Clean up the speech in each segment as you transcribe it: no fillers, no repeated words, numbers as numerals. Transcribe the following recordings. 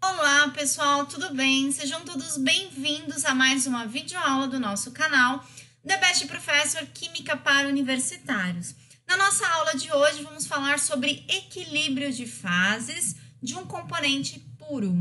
Olá pessoal, tudo bem? Sejam todos bem-vindos a mais uma videoaula do nosso canal The Best Professor Química para Universitários. Na nossa aula de hoje vamos falar sobre equilíbrio de fases de um componente puro.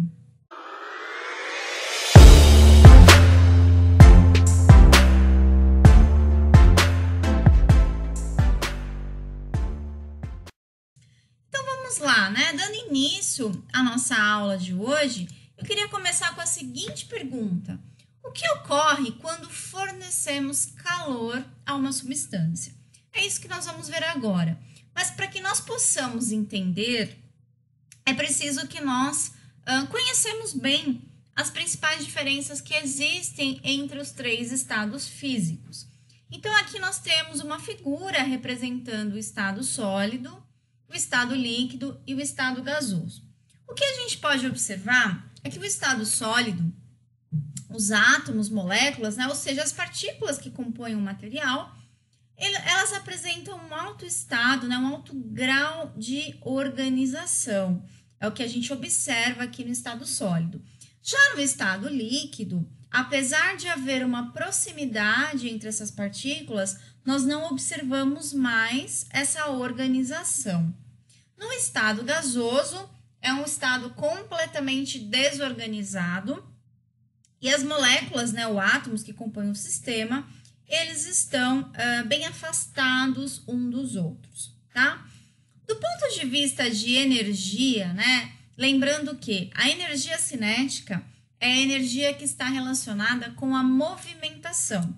Vamos lá, né? Dando início à nossa aula de hoje, eu queria começar com a seguinte pergunta: o que ocorre quando fornecemos calor a uma substância? É isso que nós vamos ver agora. Mas para que nós possamos entender, é preciso que nós conhecemos bem as principais diferenças que existem entre os três estados físicos. Então, aqui nós temos uma figura representando o estado sólido, o estado líquido e o estado gasoso. O que a gente pode observar é que o estado sólido, os átomos, moléculas, né, ou seja, as partículas que compõem o material, elas apresentam um alto estado, né, um alto grau de organização. É o que a gente observa aqui no estado sólido. Já no estado líquido, apesar de haver uma proximidade entre essas partículas, nós não observamos mais essa organização. No estado gasoso, é um estado completamente desorganizado e as moléculas, né, os átomos que compõem o sistema, eles estão bem afastados uns dos outros, tá? Do ponto de vista de energia, né, lembrando que a energia cinética é a energia que está relacionada com a movimentação.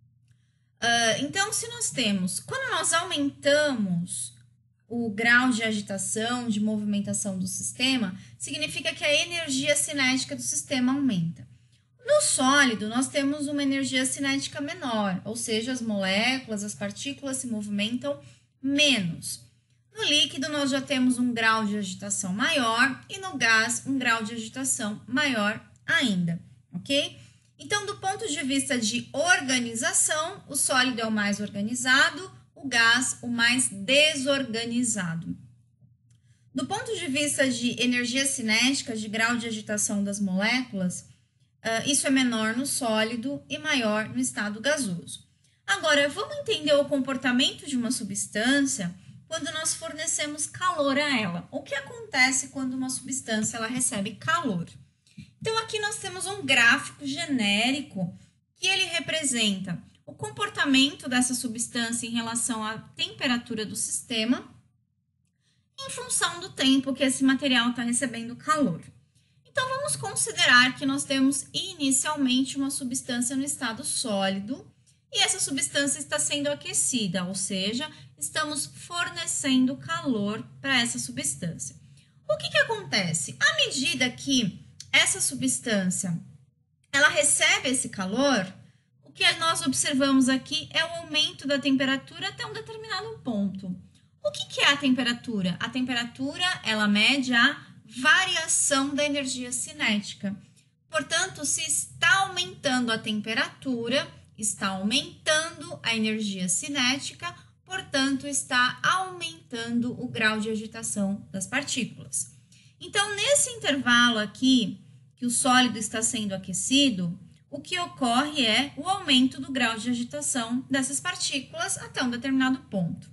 Então, se nós temos, quando nós aumentamos o grau de agitação, de movimentação do sistema, significa que a energia cinética do sistema aumenta. No sólido, nós temos uma energia cinética menor, ou seja, as moléculas, as partículas se movimentam menos. No líquido, nós já temos um grau de agitação maior e no gás, um grau de agitação maior ainda, ok? Então, do ponto de vista de organização, o sólido é o mais organizado, o gás o mais desorganizado. Do ponto de vista de energia cinética, de grau de agitação das moléculas, isso é menor no sólido e maior no estado gasoso. Agora, vamos entender o comportamento de uma substância quando nós fornecemos calor a ela. O que acontece quando uma substância ela recebe calor? Então, aqui nós temos um gráfico genérico que ele representa o comportamento dessa substância em relação à temperatura do sistema em função do tempo que esse material está recebendo calor. Então, vamos considerar que nós temos inicialmente uma substância no estado sólido e essa substância está sendo aquecida, ou seja, estamos fornecendo calor para essa substância. O que acontece? À medida que essa substância ela recebe esse calor, o que nós observamos aqui é o aumento da temperatura até um determinado ponto. O que é a temperatura? A temperatura, ela mede a variação da energia cinética. Portanto, se está aumentando a temperatura, está aumentando a energia cinética, portanto, está aumentando o grau de agitação das partículas. Então, nesse intervalo aqui, que o sólido está sendo aquecido, o que ocorre é o aumento do grau de agitação dessas partículas até um determinado ponto.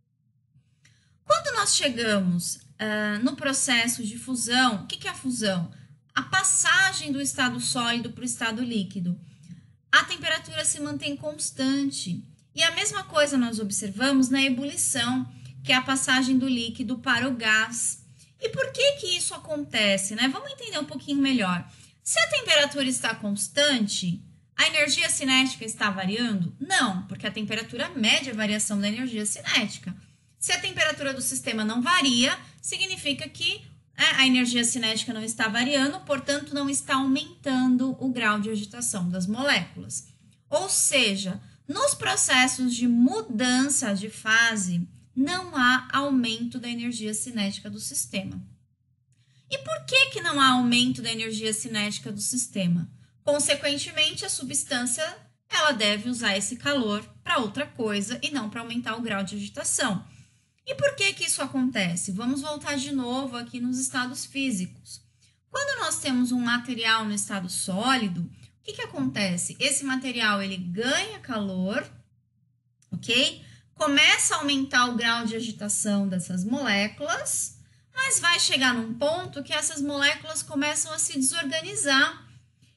Quando nós chegamos no processo de fusão, o que é a fusão? A passagem do estado sólido para o estado líquido. A temperatura se mantém constante. E a mesma coisa nós observamos na ebulição, que é a passagem do líquido para o gás. E por que isso acontece, né? Vamos entender um pouquinho melhor. Se a temperatura está constante, a energia cinética está variando? Não, porque a temperatura mede a variação da energia cinética. Se a temperatura do sistema não varia, significa que a energia cinética não está variando, portanto, não está aumentando o grau de agitação das moléculas. Ou seja, nos processos de mudança de fase, não há aumento da energia cinética do sistema. E por que não há aumento da energia cinética do sistema? Consequentemente, a substância ela deve usar esse calor para outra coisa e não para aumentar o grau de agitação. E por que isso acontece? Vamos voltar de novo aqui nos estados físicos. Quando nós temos um material no estado sólido, o que acontece? Esse material ele ganha calor, ok? Começa a aumentar o grau de agitação dessas moléculas, mas vai chegar num ponto que essas moléculas começam a se desorganizar.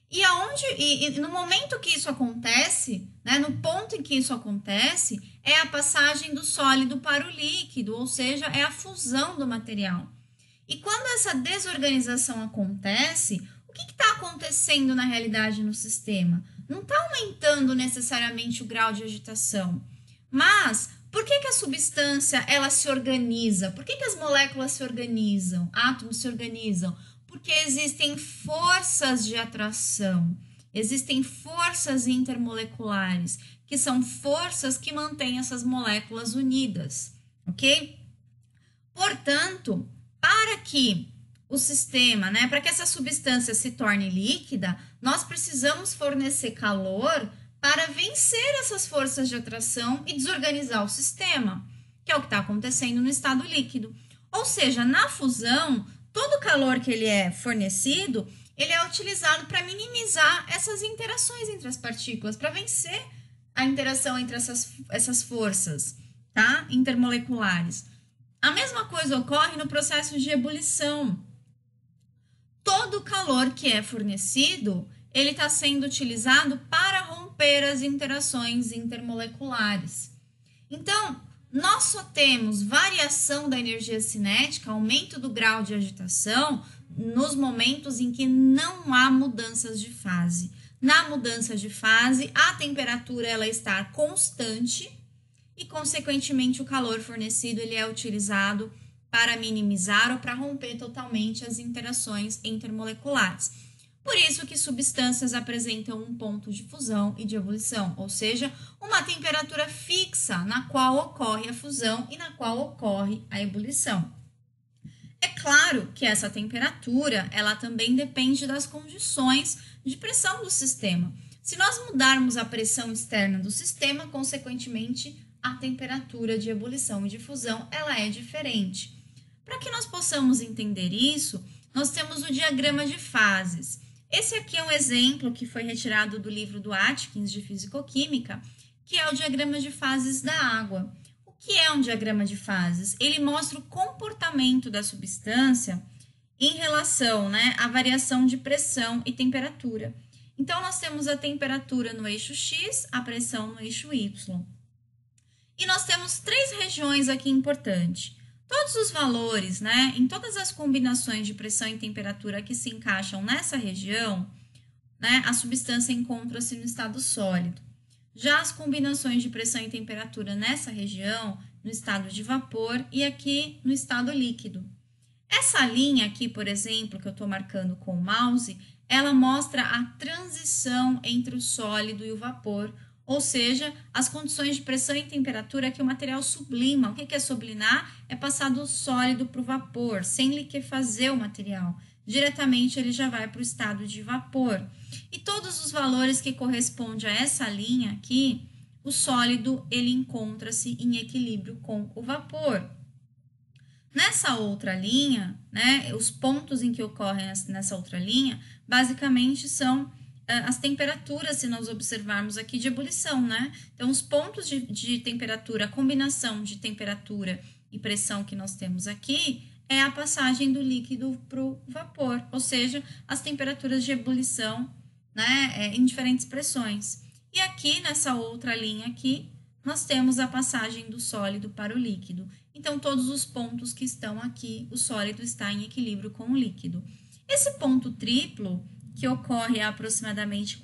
E no momento que isso acontece, né, no ponto em que isso acontece, é a passagem do sólido para o líquido, ou seja, é a fusão do material. E quando essa desorganização acontece, o que está acontecendo na realidade no sistema? Não está aumentando necessariamente o grau de agitação, mas por que a substância ela se organiza? Por que as moléculas se organizam, átomos se organizam? Porque existem forças de atração, existem forças intermoleculares, que são forças que mantêm essas moléculas unidas, ok? Portanto, para que o sistema, né, para que essa substância se torne líquida, nós precisamos fornecer calor para vencer essas forças de atração e desorganizar o sistema, que é o que está acontecendo no estado líquido. Ou seja, na fusão, todo o calor que ele é fornecido, ele é utilizado para minimizar essas interações entre as partículas, para vencer a interação entre essas forças, tá? Intermoleculares. A mesma coisa ocorre no processo de ebulição. Todo o calor que é fornecido, ele está sendo utilizado para romper as interações intermoleculares. Então, nós só temos variação da energia cinética, aumento do grau de agitação, nos momentos em que não há mudanças de fase. Na mudança de fase, a temperatura ela está constante e, consequentemente, o calor fornecido ele é utilizado para minimizar ou para romper totalmente as interações intermoleculares. Por isso que substâncias apresentam um ponto de fusão e de ebulição, ou seja, uma temperatura fixa na qual ocorre a fusão e na qual ocorre a ebulição. É claro que essa temperatura, ela também depende das condições de pressão do sistema. Se nós mudarmos a pressão externa do sistema, consequentemente, a temperatura de ebulição e de fusão, ela é diferente. Para que nós possamos entender isso, nós temos o diagrama de fases. Esse aqui é um exemplo que foi retirado do livro do Atkins de Fisicoquímica, que é o diagrama de fases da água. O que é um diagrama de fases? Ele mostra o comportamento da substância em relação, né, à variação de pressão e temperatura. Então, nós temos a temperatura no eixo X, a pressão no eixo Y. E nós temos três regiões aqui importantes. Todos os valores, né, em todas as combinações de pressão e temperatura que se encaixam nessa região, né, a substância encontra-se no estado sólido. Já as combinações de pressão e temperatura nessa região, no estado de vapor e aqui no estado líquido. Essa linha aqui, por exemplo, que eu estou marcando com o mouse, ela mostra a transição entre o sólido e o vapor, ou seja, as condições de pressão e temperatura que o material sublima. O que é sublinar? É passar do sólido para o vapor, sem liquefazer o material. Diretamente ele já vai para o estado de vapor. E todos os valores que correspondem a essa linha aqui, o sólido ele encontra-se em equilíbrio com o vapor. Nessa outra linha, né, os pontos em que ocorrem nessa outra linha, basicamente são as temperaturas, se nós observarmos aqui, de ebulição, né? Então, os pontos de temperatura, a combinação de temperatura e pressão que nós temos aqui é a passagem do líquido para o vapor, ou seja, as temperaturas de ebulição, né, em diferentes pressões. E aqui, nessa outra linha aqui, nós temos a passagem do sólido para o líquido. Então, todos os pontos que estão aqui, o sólido está em equilíbrio com o líquido. Esse ponto triplo, que ocorre a aproximadamente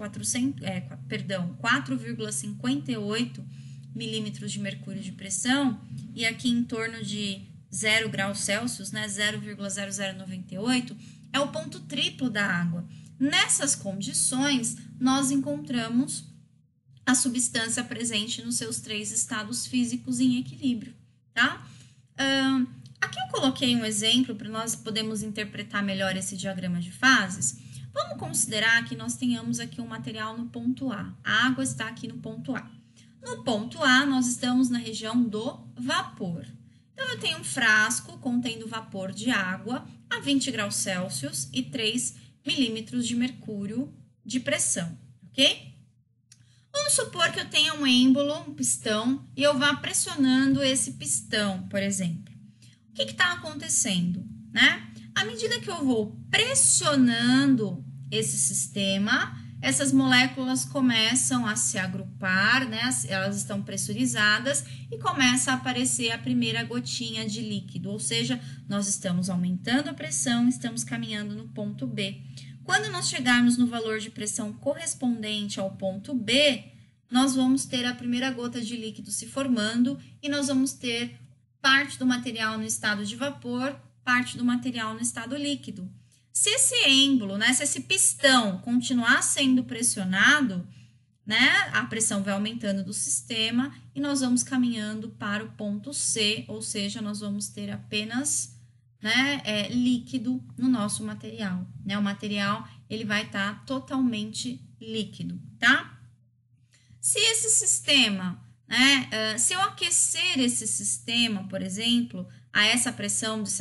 4,58 milímetros de mercúrio de pressão, e aqui em torno de 0 graus Celsius, né, 0,0098, é o ponto triplo da água. Nessas condições, nós encontramos a substância presente nos seus três estados físicos em equilíbrio, tá? Aqui eu coloquei um exemplo para nós podermos interpretar melhor esse diagrama de fases. Vamos considerar que nós tenhamos aqui um material no ponto A. A água está aqui no ponto A. No ponto A, nós estamos na região do vapor. Então, eu tenho um frasco contendo vapor de água a 20 graus Celsius e 3 milímetros de mercúrio de pressão, ok? Vamos supor que eu tenha um êmbolo, um pistão, e eu vá pressionando esse pistão, por exemplo. O que está acontecendo, né? À medida que eu vou pressionando esse sistema, essas moléculas começam a se agrupar, né? Elas estão pressurizadas e começa a aparecer a primeira gotinha de líquido, ou seja, nós estamos aumentando a pressão, estamos caminhando no ponto B. Quando nós chegarmos no valor de pressão correspondente ao ponto B, nós vamos ter a primeira gota de líquido se formando e nós vamos ter parte do material no estado de vapor, parte do material no estado líquido. Se esse êmbolo, né, se esse pistão continuar sendo pressionado, né, a pressão vai aumentando do sistema e nós vamos caminhando para o ponto C, ou seja, nós vamos ter apenas, né, líquido no nosso material, né? O material ele vai estar totalmente líquido, tá? Se esse sistema, né, se eu aquecer esse sistema, por exemplo, a essa pressão de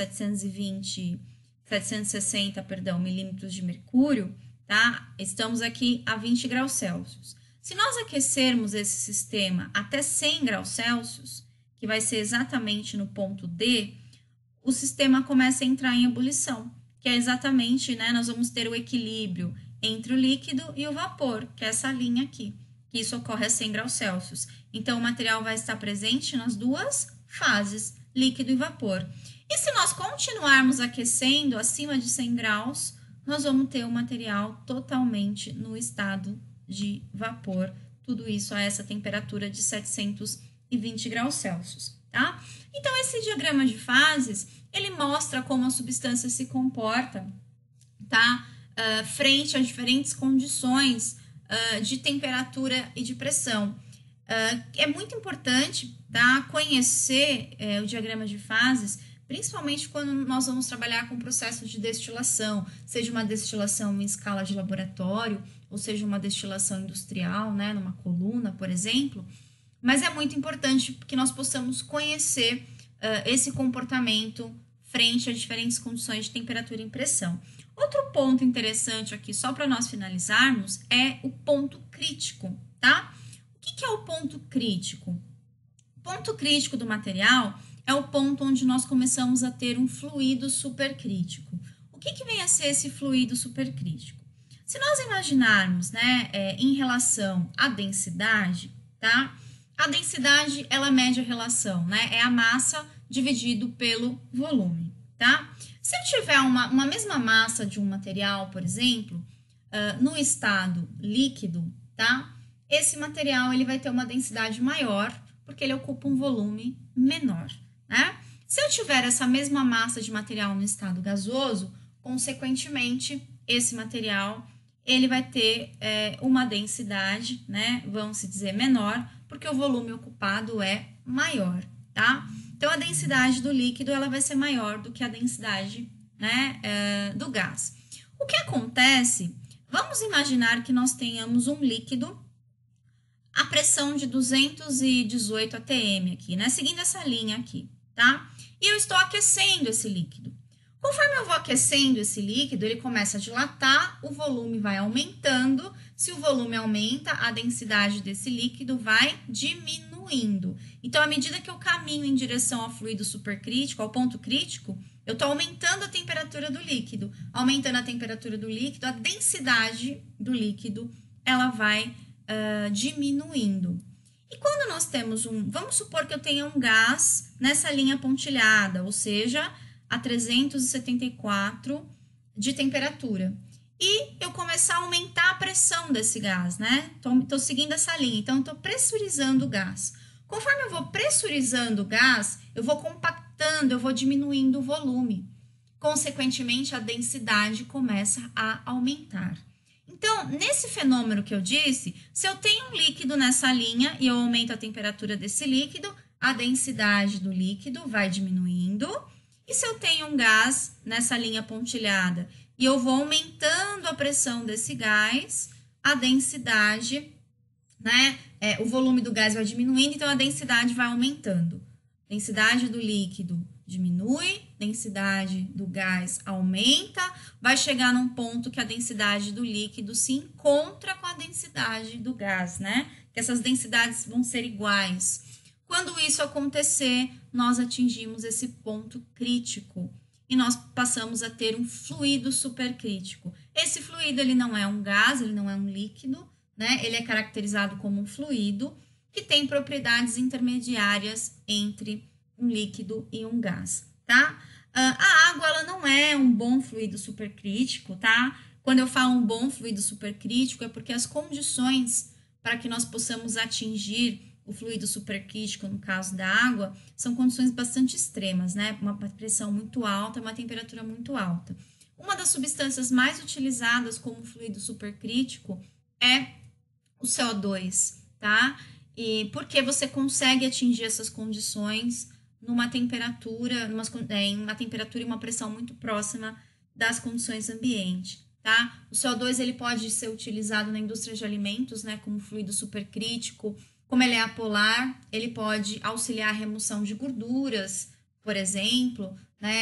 760, milímetros de mercúrio, tá? Estamos aqui a 20 graus Celsius. Se nós aquecermos esse sistema até 100 graus Celsius, que vai ser exatamente no ponto D, o sistema começa a entrar em ebulição, que é exatamente, né, nós vamos ter o equilíbrio entre o líquido e o vapor, que é essa linha aqui, que isso ocorre a 100 graus Celsius. Então, o material vai estar presente nas duas fases, líquido e vapor. E se nós continuarmos aquecendo acima de 100 graus, nós vamos ter o material totalmente no estado de vapor, tudo isso a essa temperatura de 720 graus Celsius, tá? Então, esse diagrama de fases, ele mostra como a substância se comporta, tá? Frente a diferentes condições de temperatura e de pressão. É muito importante, tá, conhecer o diagrama de fases, principalmente quando nós vamos trabalhar com processos de destilação, seja uma destilação em escala de laboratório, ou seja uma destilação industrial, né, numa coluna, por exemplo. Mas é muito importante que nós possamos conhecer esse comportamento frente a diferentes condições de temperatura e pressão. Outro ponto interessante aqui, só para nós finalizarmos, é o ponto crítico, tá? O que é o ponto crítico? O ponto crítico do material é o ponto onde nós começamos a ter um fluido supercrítico. O que vem a ser esse fluido supercrítico? Se nós imaginarmos, né, em relação à densidade, tá? A densidade, ela mede a relação, né? É a massa dividido pelo volume, tá? Se eu tiver uma mesma massa de um material, por exemplo, no estado líquido, tá? Esse material ele vai ter uma densidade maior, porque ele ocupa um volume menor, né? Se eu tiver essa mesma massa de material no estado gasoso, consequentemente, esse material ele vai ter uma densidade, né? Vamos dizer, menor, porque o volume ocupado é maior, tá? Então, a densidade do líquido ela vai ser maior do que a densidade, né, do gás. O que acontece? Vamos imaginar que nós tenhamos um líquido a pressão de 218 atm aqui, né? Seguindo essa linha aqui, tá? E eu estou aquecendo esse líquido. Conforme eu vou aquecendo esse líquido, ele começa a dilatar, o volume vai aumentando. Se o volume aumenta, a densidade desse líquido vai diminuindo. Então, à medida que eu caminho em direção ao fluido supercrítico, ao ponto crítico, eu estou aumentando a temperatura do líquido. Aumentando a temperatura do líquido, a densidade do líquido, ela vai diminuindo. E quando nós temos vamos supor que eu tenha um gás nessa linha pontilhada, ou seja, a 374 de temperatura. E eu começar a aumentar a pressão desse gás, né? Tô seguindo essa linha, então eu tô pressurizando o gás. Conforme eu vou pressurizando o gás, eu vou compactando, eu vou diminuindo o volume. Consequentemente, a densidade começa a aumentar. Então, nesse fenômeno que eu disse, se eu tenho um líquido nessa linha e eu aumento a temperatura desse líquido, a densidade do líquido vai diminuindo. E se eu tenho um gás nessa linha pontilhada e eu vou aumentando a pressão desse gás, a densidade, né, o volume do gás vai diminuindo, então a densidade vai aumentando. Densidade do líquido diminui, densidade do gás aumenta, vai chegar num ponto que a densidade do líquido se encontra com a densidade do gás, né? Que essas densidades vão ser iguais. Quando isso acontecer, nós atingimos esse ponto crítico e nós passamos a ter um fluido supercrítico. Esse fluido, ele não é um gás, ele não é um líquido, né? Ele é caracterizado como um fluido que tem propriedades intermediárias entre um líquido e um gás, tá? A água, ela não é um bom fluido supercrítico, tá? Quando eu falo um bom fluido supercrítico, é porque as condições para que nós possamos atingir o fluido supercrítico, no caso da água, são condições bastante extremas, né? Uma pressão muito alta, uma temperatura muito alta. Uma das substâncias mais utilizadas como fluido supercrítico é o CO2, tá? E porque você consegue atingir essas condições numa temperatura, em uma temperatura e uma pressão muito próxima das condições ambiente, tá? O CO2 ele pode ser utilizado na indústria de alimentos, né, como fluido supercrítico. Como ele é apolar, ele pode auxiliar a remoção de gorduras, por exemplo,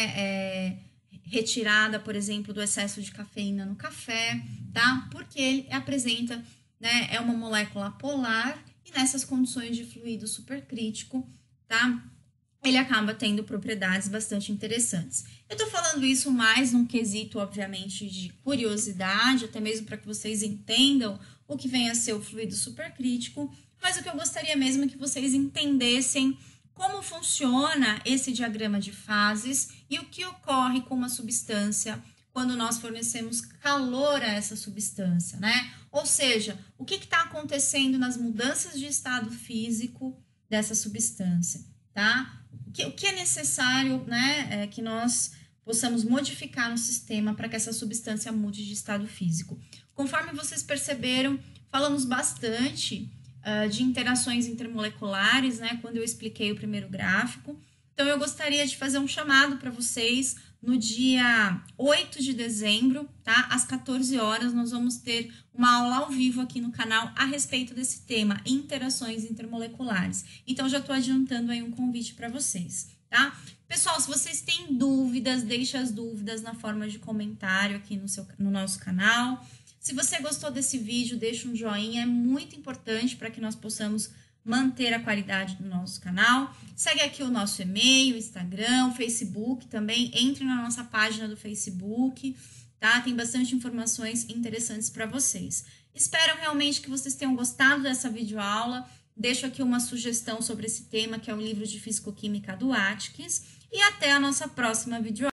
né, retirada, por exemplo, do excesso de cafeína no café, tá? Porque ele apresenta, né, é uma molécula polar e nessas condições de fluido supercrítico, tá? Ele acaba tendo propriedades bastante interessantes. Eu tô falando isso mais num quesito, obviamente, de curiosidade, até mesmo para que vocês entendam o que vem a ser o fluido supercrítico, mas o que eu gostaria mesmo é que vocês entendessem como funciona esse diagrama de fases e o que ocorre com uma substância quando nós fornecemos calor a essa substância, né? Ou seja, o que está acontecendo nas mudanças de estado físico dessa substância, tá? O que é necessário, né, que nós possamos modificar no sistema para que essa substância mude de estado físico. Conforme vocês perceberam, falamos bastante de interações intermoleculares, né, quando eu expliquei o primeiro gráfico. Então, eu gostaria de fazer um chamado para vocês no dia 8 de dezembro, tá? Às 14 horas, nós vamos ter uma aula ao vivo aqui no canal a respeito desse tema, interações intermoleculares. Então, já estou adiantando aí um convite para vocês, tá? Pessoal, se vocês têm dúvidas, deixe as dúvidas na forma de comentário aqui no nosso canal. Se você gostou desse vídeo, deixa um joinha, é muito importante para que nós possamos manter a qualidade do nosso canal. Segue aqui o nosso e-mail, Instagram, Facebook também. Entre na nossa página do Facebook, tá? Tem bastante informações interessantes para vocês. Espero realmente que vocês tenham gostado dessa videoaula. Deixo aqui uma sugestão sobre esse tema, que é o livro de Físico-Química do Atkins. E até a nossa próxima videoaula.